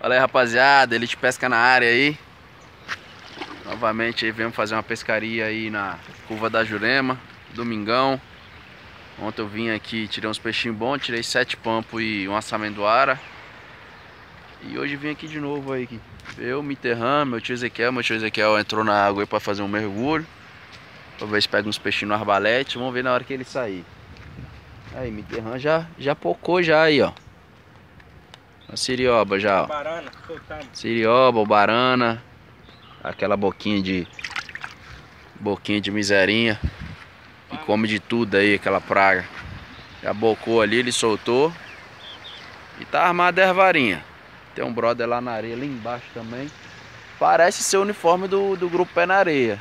Fala aí, rapaziada, Elite Pesca na área aí. Novamente aí viemos fazer uma pescaria aí na Curva da Jurema, domingão. Ontem eu vim aqui, tirei uns peixinhos bons, tirei 7 pampos e um amendoara. E hoje vim aqui de novo aí. Eu, Mitterrand, meu tio Ezequiel entrou na água aí pra fazer um mergulho. Pra ver se pega uns peixinhos no arbalete, vamos ver na hora que ele sair. Aí, Mitterrand já pocou já aí, ó. A sirioba já, ó. Barana, soltando. Sirioba, o barana. Aquela boquinha de miserinha. Que come de tudo aí, aquela praga. Já bocou ali, ele soltou. E tá armada a ervarinha. Tem um brother lá na areia, ali embaixo também. Parece ser o uniforme do grupo Pé na Areia.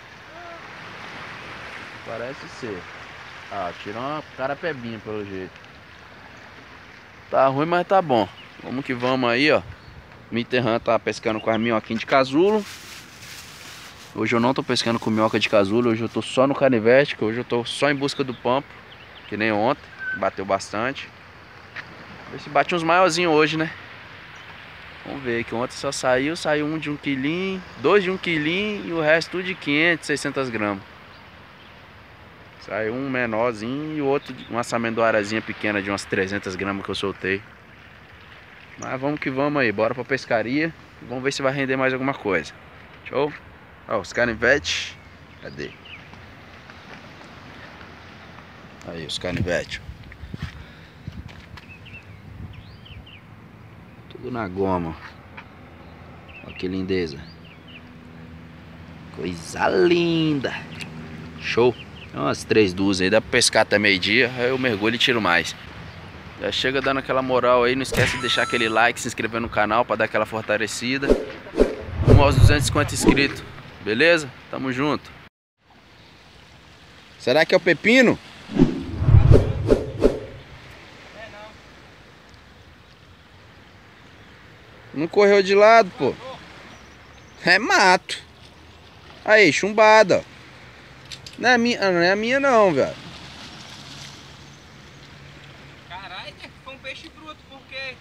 Parece ser. Ah, tirou uma carapebinha pelo jeito. Tá ruim, mas tá bom. Vamos que vamos aí, ó. Mitterrand tá pescando com as minhoquinhas de casulo. Hoje eu não tô pescando com minhoca de casulo. Hoje eu tô só no canivete. Hoje eu tô só em busca do pampo. Que nem ontem. Bateu bastante. Ver se bate uns maiorzinhos hoje, né? Vamos ver, que ontem só saiu um de 1 quilinho, 2 de 1 quilinho e o resto tudo de 500, 600 gramas. Saiu um menorzinho e o outro, uma amendoarazinha pequena de umas 300 gramas que eu soltei. Mas vamos que vamos aí, bora pra pescaria. Vamos ver se vai render mais alguma coisa. Show? Ó, os canivetes. Cadê? Aí, os canivetes. Tudo na goma. Olha que lindeza. Coisa linda. Show. Tem umas 3 dúzias aí, dá pra pescar até meio-dia. Aí eu mergulho e tiro mais. Já chega dando aquela moral aí. Não esquece de deixar aquele like, se inscrever no canal pra dar aquela fortalecida. Rumo aos 250 inscritos. Beleza? Tamo junto. Será que é o pepino? Não correu de lado, pô. É mato. Aí, chumbada, ó. Não é a minha não, velho. Caralho, foi um peixe bruto, porque...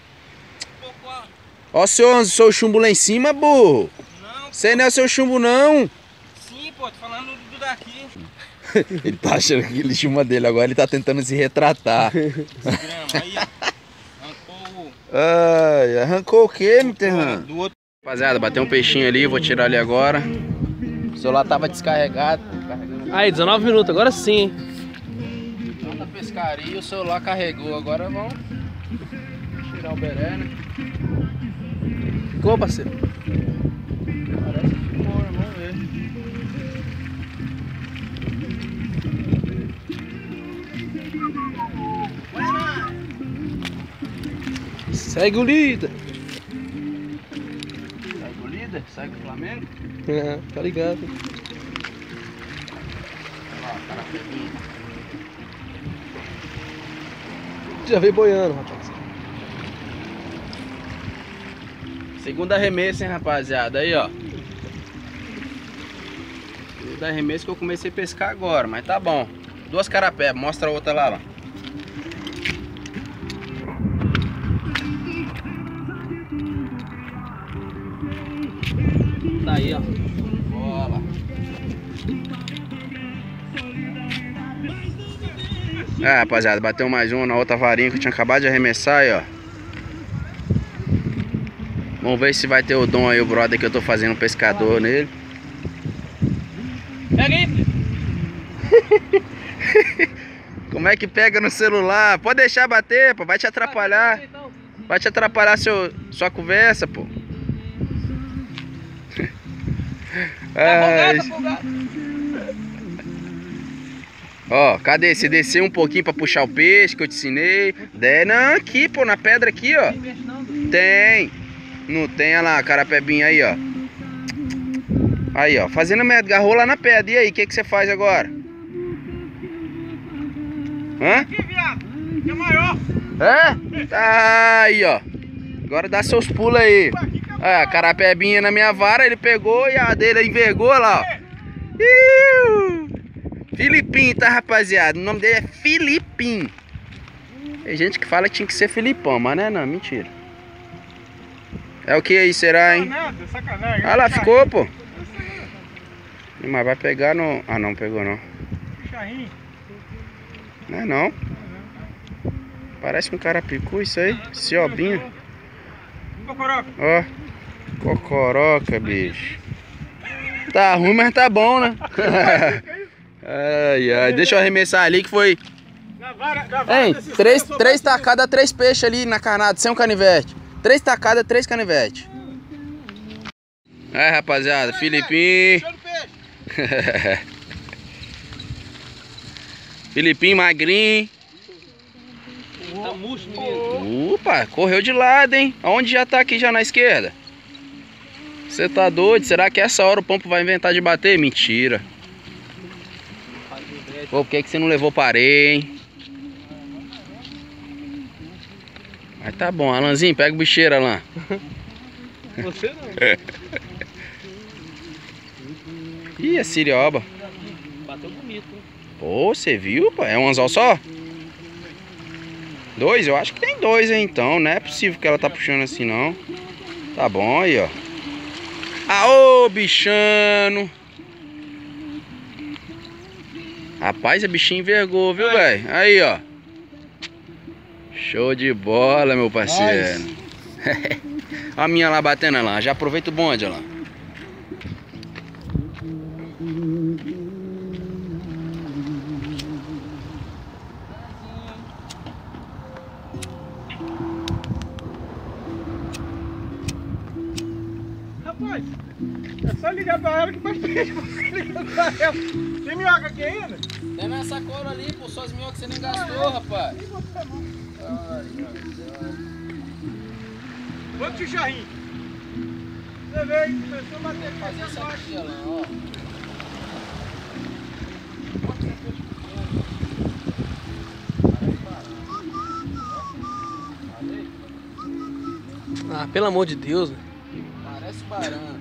Ó seu chumbo lá em cima, burro. Não, Você não é o seu chumbo, não. sim, pô, tô falando do daqui. Ele tá achando que ele chuma dele, agora ele tá tentando se retratar. Aí, ó. Arrancou Ai, arrancou o quê, Mitterrand? do outro. Rapaziada, bateu um peixinho ali, vou tirar ali agora. O celular tava descarregado. Aí, 19 minutos, agora sim. Na pescaria o celular carregou, agora vamos tirar o beré, né? Ficou, parceiro? Parece que ficou, né? Vamos ver. Segue o líder. Segue o líder, segue o Flamengo. É, tá ligado. Olha lá, carapebinha. Já veio boiando, rapaz. Segunda arremesso, hein, rapaziada. Aí, ó. Segunda arremesso que eu comecei a pescar agora, mas tá bom. 2 carapé, mostra a outra lá. Tá aí, ó. Bola. É, rapaziada, bateu mais um na outra varinha que eu tinha acabado de arremessar aí, ó. Vamos ver se vai ter o dom aí, o brother, que eu tô fazendo um pescador nele. Pega aí. Como é que pega no celular? Pode deixar bater, pô, vai te atrapalhar. Vai te atrapalhar sua conversa, pô. Ai. Ó, cadê? Você desceu um pouquinho pra puxar o peixe que eu te ensinei. Não, aqui, pô, na pedra aqui, ó. Tem. Não tem, olha lá, a carapebinha aí, ó. Aí, ó, fazendo merda, agarrou lá na pedra. E aí, o que você faz agora? Hã? Aqui, viado, que é maior. É? Tá aí, ó. Agora dá seus pulos aí. Ah, a carapebinha na minha vara, ele pegou e a dele envergou lá, ó. Filipinho, tá, rapaziada? O nome dele é Filipinho. Tem gente que fala que tinha que ser Filipão, mas não é não, mentira. É o que aí será, hein? Nada, sacanagem. Ah lá, ficou, pô. Mas vai pegar no... Ah, não pegou não. Charrinho. Não é não. Parece um carapicu isso aí. Ciobinho. Cocoroca. Ó. Cocoroca, bicho. Tá ruim, mas tá bom, né? Ai, ai. Deixa eu arremessar ali que foi... Hein, três tacadas, 3 peixes ali na carnada, sem um canivete. 3 tacadas, 3 canivetes. Aí, rapaziada, Filipinho. Filipinho magrinho. Tá murcho, menino. Opa, correu de lado, hein? Aonde já tá aqui, já na esquerda? Você tá doido? Será que essa hora o pompo vai inventar de bater? Mentira. Pô, por que você não levou pareia, hein? Mas tá bom, Alanzinho, pega o bicheiro, Alan. Você não. Ih, a sirioba. Bateu bonito, hein? Pô, você viu, pô? É um anzol só? 2? Eu acho que tem 2 aí então. Não é possível que ela tá puxando assim, não. Tá bom aí, ó. Aô, bichano. Rapaz, a bichinha envergou, viu, velho? Aí, ó. Show de bola, meu parceiro. A minha lá batendo lá. Já aproveita o bonde, lá. Rapaz, é só ligar pra ela que faz peixe. Você ligando pra ela. Tem minhoca aqui ainda? Tem na sacola ali, pô. Só as minhocas que você nem gastou, rapaz. Vamos de charrinho. Você vê aí, começou a bater aqui. Fazer essa aqui, ó. Ah, pelo amor de Deus, né? Parece barana.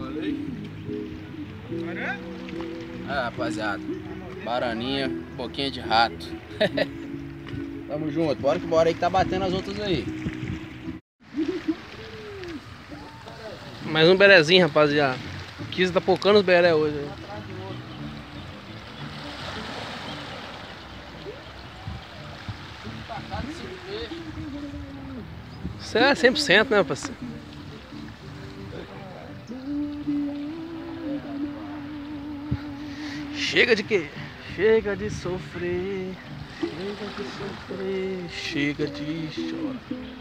Barana? Ah, rapaziada. Baraninha, boquinha de rato. Tamo junto. Bora que bora aí que tá batendo as outras aí. Mais um berezinho, rapaziada. Quis tá pocando os beré hoje. Aí. Isso é 100%, né, parceiro? Chega de quê? Chega de sofrer. Chega de sofrer. Chega de chorar.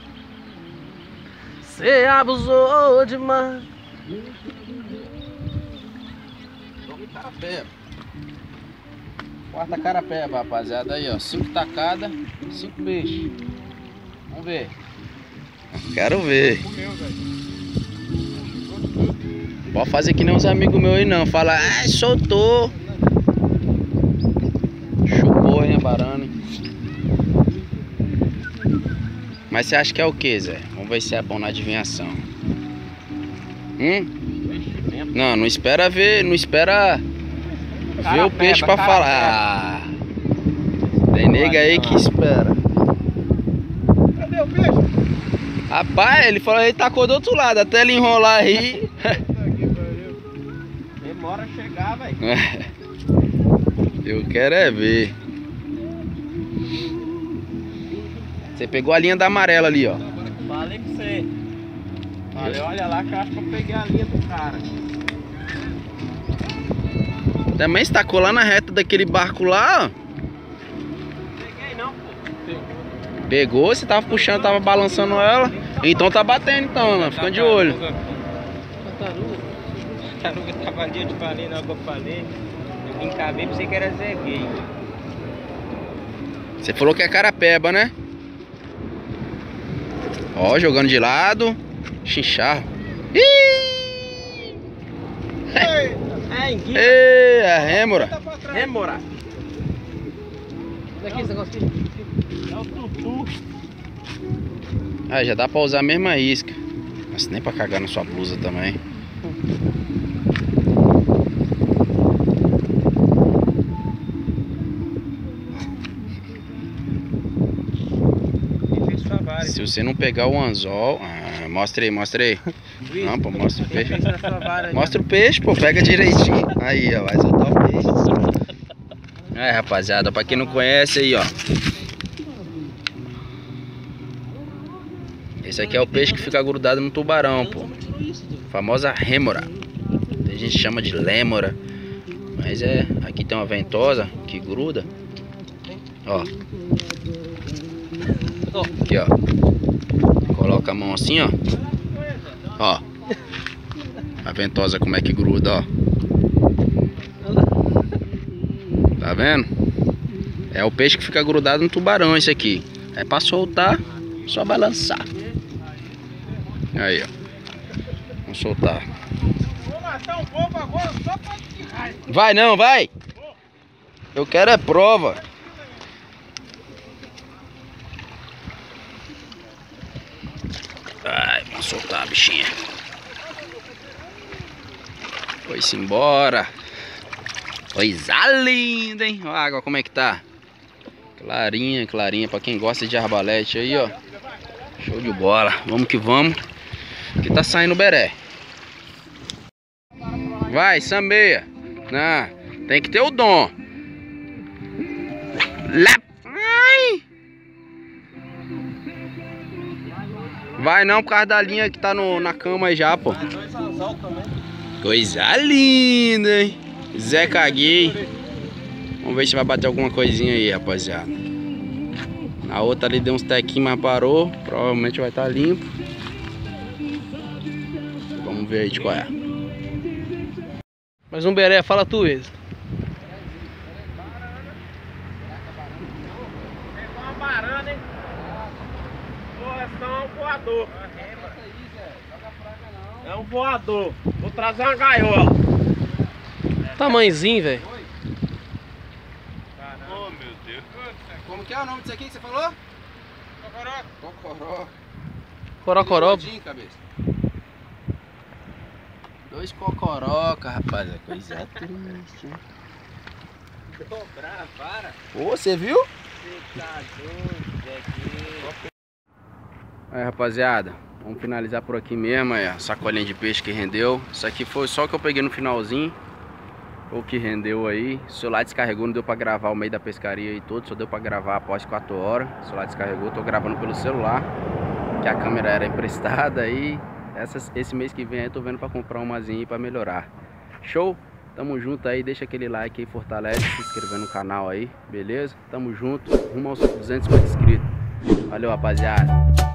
Cê abusou demais. Carapeba. Quarta carapeba, rapaziada. Aí, ó. 5 tacadas, 5 peixes. Vamos ver. Quero ver. Pode fazer que nem uns amigos meus aí não. Fala, ai, soltou. Chupou, hein, a barana. Mas você acha que é o que, Zé? Vamos ver se é bom na adivinhação. Não, não espera ver. Não espera ver o peixe pra falar. Tem nega aí que espera. Cadê o peixe? Rapaz, ele falou, ele tacou do outro lado, até ele enrolar aí. Demora a chegar, velho. Eu quero é ver. Você pegou a linha da amarela ali, ó. Falei com você. Falei, olha lá que eu acho que eu peguei a linha do cara. Também estacou lá na reta daquele barco lá, ó. Peguei não, pô. Pegou, você tava puxando, tava balançando ela. Então tá batendo então, né? Ficando de olho. Tartaruga tava ali, eu te falei na hora que eu falei. Eu encabei, pensei que era Zé Gay. Você falou que é carapeba, né? Ó, jogando de lado. Chinchar. Ih! É, enguia. Ei, a rêmora. Rêmora. Daqui esse negócio aqui. É o tutu. Ah, já dá pra usar a mesma isca. Mas nem pra cagar na sua blusa também. Se o você não pegar o anzol... Ah, mostra aí, mostra aí. Não, pô, mostra o peixe. Mostra o peixe, pô, pega direitinho. Aí, ó, vai soltar o peixe. Aí, rapaziada, pra quem não conhece aí, ó. Esse aqui é o peixe que fica grudado no tubarão, pô. Famosa rêmora. Tem gente que chama de lêmora. Mas é, aqui tem uma ventosa que gruda. Ó. Aqui, ó. Coloca a mão assim, ó. Ó. A ventosa como é que gruda, ó. Tá vendo? É o peixe que fica grudado no tubarão, esse aqui. É pra soltar, só balançar. Aí, ó. Vamos soltar. Vou matar um pouco agora só pra tirar. Vai não, vai! Eu quero é prova. Ai, vamos soltar a bichinha. Foi-se embora. Coisa linda, hein? Olha a água como é que tá. Clarinha, clarinha. Pra quem gosta de arbalete aí, ó. Show de bola. Vamos que vamos. Que tá saindo beré. Vai, sambeia. Não, tem que ter o dom. Lá. Ai. Vai não por causa da linha que tá na cama aí já, pô. Coisa linda, hein? Zé caguei. Vamos ver se vai bater alguma coisinha aí, rapaziada. Na outra ali deu uns tequinhos, mas parou. Provavelmente vai estar limpo. Vamos ver aí de qual é. Mais um beré, fala tu, Luiz. É uma barana, hein? Porra, é um voador. É um voador. Vou trazer uma gaiola. Tamanhozinho, velho. Oh, meu Deus. Como que é o nome disso aqui que você falou? Cocoró. Cocoró. Corocoró. Cabeça. 2 cocoroca, rapaz. É coisa triste. Dobrar, para. Ô, você viu? Você tá doido, Zequinha. Aí, rapaziada, vamos finalizar por aqui mesmo. Aí, a sacolinha de peixe que rendeu. Isso aqui foi só o que eu peguei no finalzinho. Foi o que rendeu aí. O celular descarregou, não deu pra gravar o meio da pescaria aí todo. Só deu pra gravar após 4 horas. O celular descarregou, tô gravando pelo celular, que a câmera era emprestada aí. Esse mês que vem aí eu tô vendo pra comprar umazinha aí pra melhorar. Show? Tamo junto aí, deixa aquele like aí, fortalece, se inscrever no canal aí, beleza? Tamo junto, rumo aos 250 inscritos. Valeu, rapaziada.